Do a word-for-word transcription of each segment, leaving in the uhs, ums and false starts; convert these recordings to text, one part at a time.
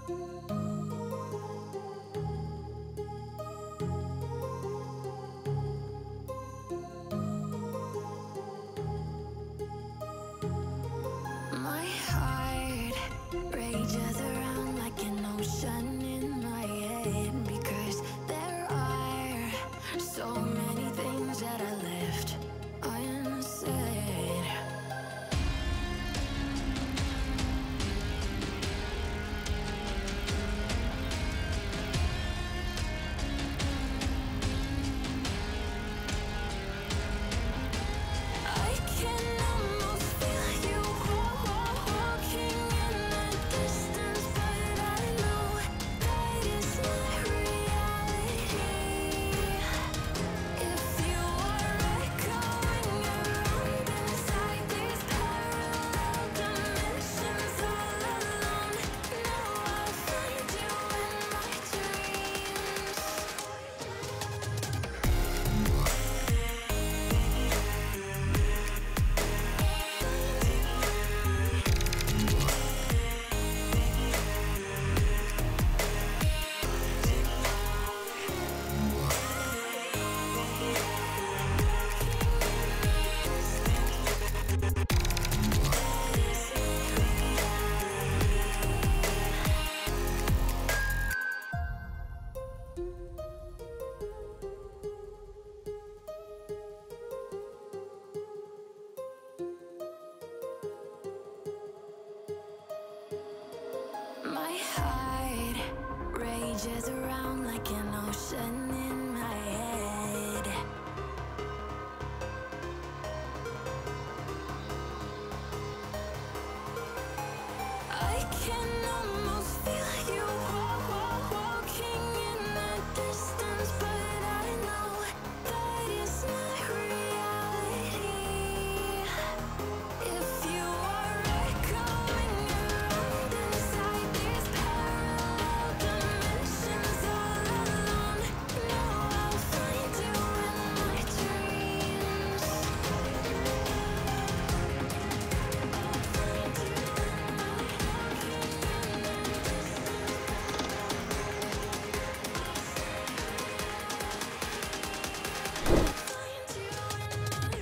My heart rages around like an ocean in my head, because there are so many things that I left unsaid. I can almost feel you walking in the distance, but I know that it's not reality. If you are echoing around inside these parallel dimensions all alone, now I'll find you in my dreams. My heart rages around like an ocean in my head. I can almost feel you walking in the distance, but I know that it's not reality. If you are echoing around inside these parallel dimensions all alone, now I'll find you in my dreams. I'll find you in my walking in the distance. Find you in my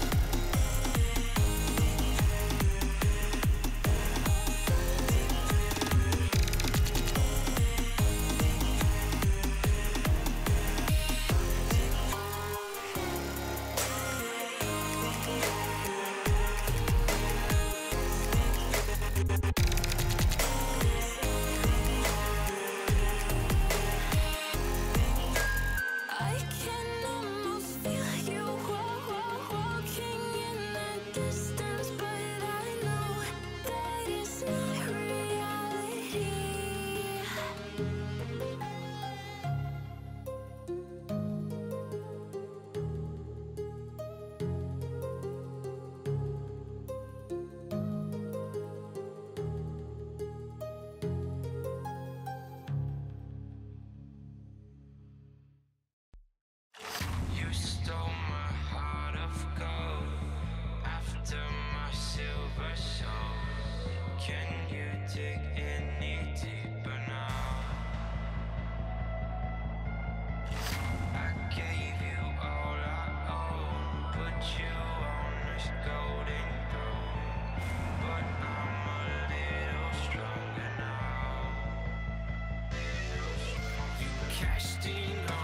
I can almost feel you walking in the distance, but I know that it's not reality. You stole my heart of gold after my silver soul. Can you dig any deeper now? I gave you all I own, put you on this golden throne, but I'm a little stronger now. You casting